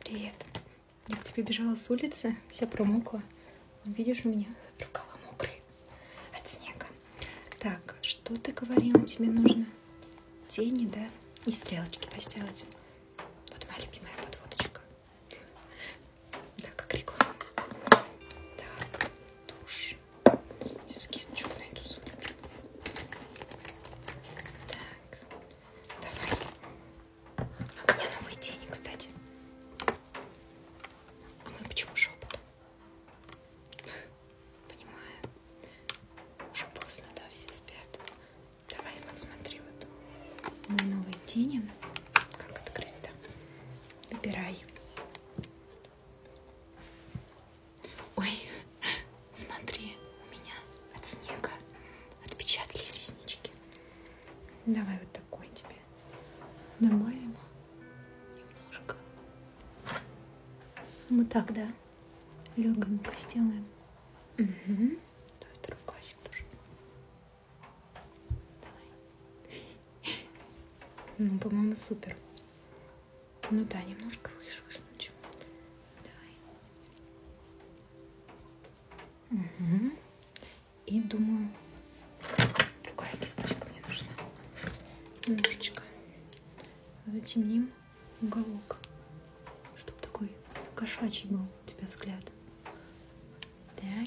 Привет. Я к тебе бежала с улицы, вся промокла. Видишь, у меня рукава мокрые от снега. Так, что ты говорила, тебе нужно? Тени, да? И стрелочки, да, сделать? Вот моя любимая подводочка. Да, как реклама. Так, тушь. Сейчас кисточку найду супер. Так, давай. А у меня новые тени, кстати. А мы почему шепотом? Понимаю. Уже поздно, да, все спят. Давай, подсмотри вот. У меня новые тени. Как открыть-то? Выбирай. Ой, смотри, у меня от снега отпечатались реснички. Давай вот такой тебе добавим немножко. Мы так, да? Легонько сделаем. Угу. Давай рукавчик тоже. Давай. Ну, по-моему, супер. Ну да, немножко выше. Ничего. Давай. Угу. И думаю, другая кисточка мне нужна. Немножечко затемним уголок, чтобы такой кошачий был у тебя взгляд. Так.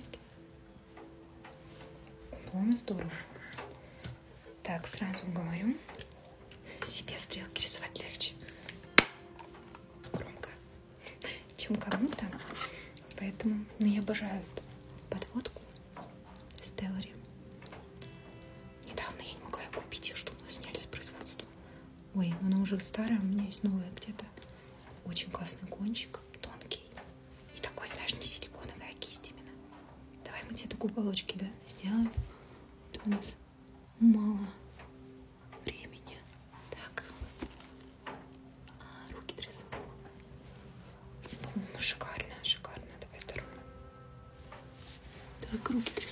По-моему, здорово. Так, сразу говорю, себе стрелки рисовать легче. Громко, чем кому-то. Поэтому я обожаю эту подводку Стеллари. Недавно я не могла ее купить, ее что-то сняли с производства. Ой, но она уже старая, у меня есть новая где-то. Очень классный кончик, тонкий. И такой, знаешь, не силиконовый, а кисть именно. Давай мы тебе такие уголочки, да, сделаем. Это у нас мало времени. Так. Руки трясутся. По-моему, шикарно, шикарно. Давай вторую. Так, руки трясутся.